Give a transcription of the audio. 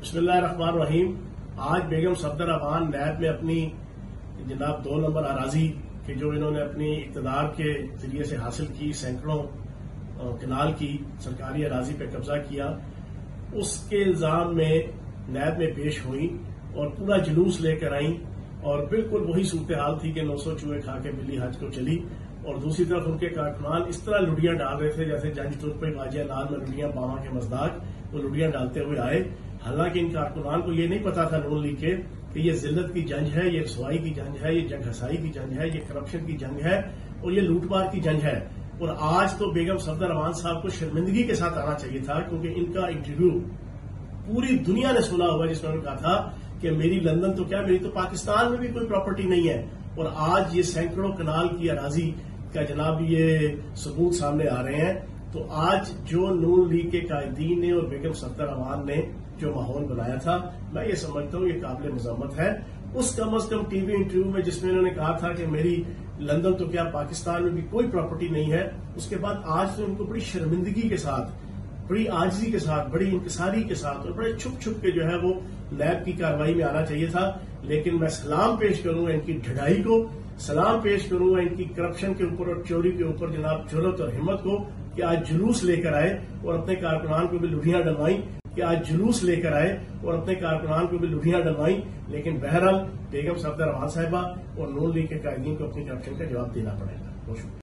बिस्मिल्लाहिर्रहमानिर्रहीम। आज बेगम सफदर अमान नैब में अपनी जनाब 2 नंबर अराजी के जो इन्होंने अपनी इक़्तिदार के जरिए से हासिल की, सैकड़ों कनाल की सरकारी अराजी पे कब्जा किया, उसके इल्जाम में नैब में पेश हुई और पूरा जुलूस लेकर आई और बिल्कुल वही सूरत हाल थी कि 900 चूहे खा के बिल्ली हज को चली। और दूसरी तरफ उनके कारकुनान इस तरह लुड़ियां डाल रहे थे जैसे जंज तुर पे बाजिया लाल में लुड़ियां बावा के मजदाक, वो लुड़ियां डालते हुए आए। हालांकि इन कारकुनान को ये नहीं पता था नून लीग के कि ये जिल्लत की जंग है, ये रसवाई की जंग है, ये जंग हसाई की जंग है, ये करप्शन की जंग है और ये लूटमार की जंग है। और आज तो बेगम सफदर अमान साहब को शर्मिंदगी के साथ आना चाहिए था, क्योंकि इनका इंटरव्यू पूरी दुनिया ने सुना हुआ जिसमें उन्होंने कहा था कि मेरी लंदन तो क्या, मेरी तो पाकिस्तान में भी कोई प्रॉपर्टी नहीं है। और आज ये सैकड़ों कनाल की अराजी का जनाब ये सबूत सामने आ रहे हैं। तो आज जो नून लीग के कायदीन ने और बेगम सफदर अमान ने जो माहौल बनाया था, मैं ये समझता हूं ये काबिल मजम्मत है। उस कम अज कम टीवी इंटरव्यू में जिसमें इन्होंने कहा था कि मेरी लंदन तो क्या, पाकिस्तान में भी कोई प्रॉपर्टी नहीं है, उसके बाद आज तो उनको बड़ी शर्मिंदगी के साथ, बड़ी आजिजी के साथ, बड़ी इंकिसारी के साथ और बड़े छुप छुप के जो है वो लैब की कार्रवाई में आना चाहिए था। लेकिन मैं सलाम पेश करूंगा इनकी ढिठाई को, सलाम पेश करूंगा इनकी करप्शन के ऊपर और चोरी के ऊपर जनाब जुर्रत और हिम्मत को कि आज जुलूस लेकर आए और अपने कारकुनान को भी लुढ़ियां डलवाई, कि आज जुलूस लेकर आए और अपने कारकुनान को भी लुढ़ियां डलवाई। लेकिन बहरहाल बेगम सफदर अमान साहिबा और नून लीग के कायदीन को अपनी करप्शन का जवाब देना पड़ेगा। बहुत शुक्रिया।